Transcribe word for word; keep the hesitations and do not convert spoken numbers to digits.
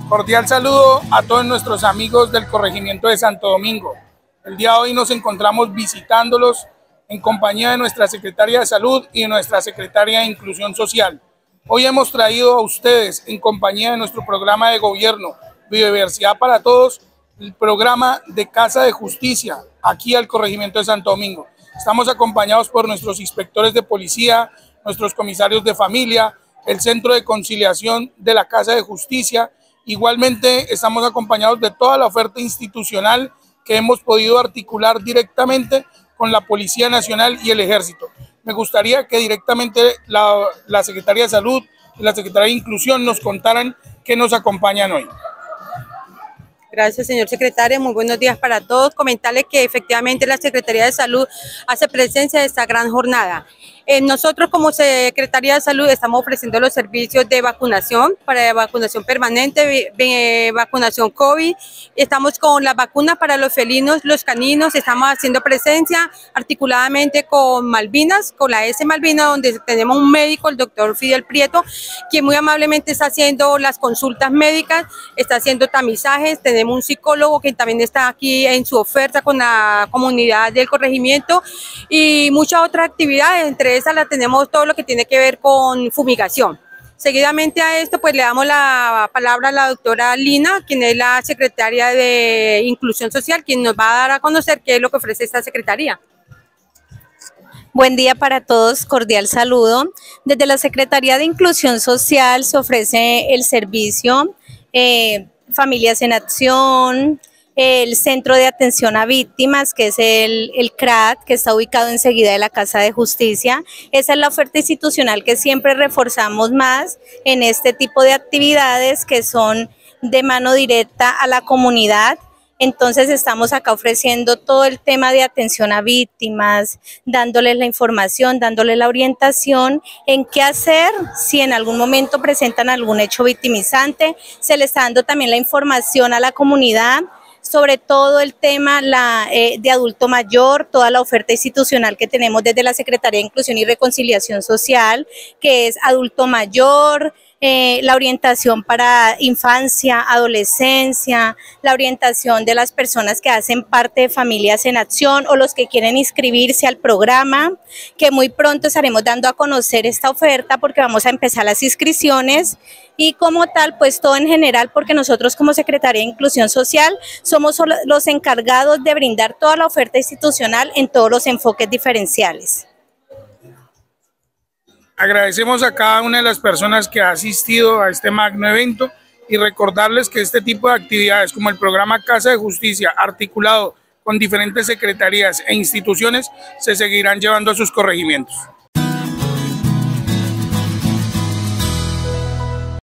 Cordial saludo a todos nuestros amigos del corregimiento de Santo Domingo. El día de hoy nos encontramos visitándolos en compañía de nuestra Secretaria de Salud y de nuestra Secretaria de Inclusión Social. Hoy hemos traído a ustedes, en compañía de nuestro programa de gobierno Biodiversidad para Todos, el programa de Casa de Justicia aquí al corregimiento de Santo Domingo. Estamos acompañados por nuestros inspectores de policía, nuestros comisarios de familia, el Centro de Conciliación de la Casa de Justicia. Igualmente estamos acompañados de toda la oferta institucional que hemos podido articular directamente con la Policía Nacional y el Ejército. Me gustaría que directamente la, la Secretaría de Salud y la Secretaría de Inclusión nos contaran qué nos acompañan hoy. Gracias, señor secretario. Muy buenos días para todos. Comentarles que efectivamente la Secretaría de Salud hace presencia de esta gran jornada. Eh, nosotros como Secretaría de Salud estamos ofreciendo los servicios de vacunación para vacunación permanente, eh, vacunación COVID. Estamos con las vacunas para los felinos, los caninos. Estamos haciendo presencia articuladamente con Malvinas, con la S Malvina, donde tenemos un médico, el doctor Fidel Prieto, quien muy amablemente está haciendo las consultas médicas, está haciendo tamizajes. Tenemos un psicólogo que también está aquí en su oferta con la comunidad del corregimiento y muchas otras actividades. Entre esas la tenemos todo lo que tiene que ver con fumigación. Seguidamente a esto pues le damos la palabra a la doctora Lina, quien es la secretaria de Inclusión Social, quien nos va a dar a conocer qué es lo que ofrece esta secretaría. Buen día para todos, cordial saludo. Desde la Secretaría de Inclusión Social se ofrece el servicio eh, Familias en Acción, el Centro de Atención a Víctimas, que es el, el C R A D, que está ubicado enseguida de la Casa de Justicia. Esa es la oferta institucional que siempre reforzamos más en este tipo de actividades que son de mano directa a la comunidad. Entonces estamos acá ofreciendo todo el tema de atención a víctimas, dándoles la información, dándoles la orientación en qué hacer si en algún momento presentan algún hecho victimizante. Se les está dando también la información a la comunidad sobre todo el tema la, eh, de adulto mayor, toda la oferta institucional que tenemos desde la Secretaría de Inclusión y Reconciliación Social, que es adulto mayor, Eh, la orientación para infancia, adolescencia, la orientación de las personas que hacen parte de Familias en Acción o los que quieren inscribirse al programa, que muy pronto estaremos dando a conocer esta oferta porque vamos a empezar las inscripciones y como tal pues todo en general, porque nosotros como Secretaría de Inclusión Social somos los encargados de brindar toda la oferta institucional en todos los enfoques diferenciales. Agradecemos a cada una de las personas que ha asistido a este magno evento y recordarles que este tipo de actividades como el programa Casa de Justicia, articulado con diferentes secretarías e instituciones, se seguirán llevando a sus corregimientos.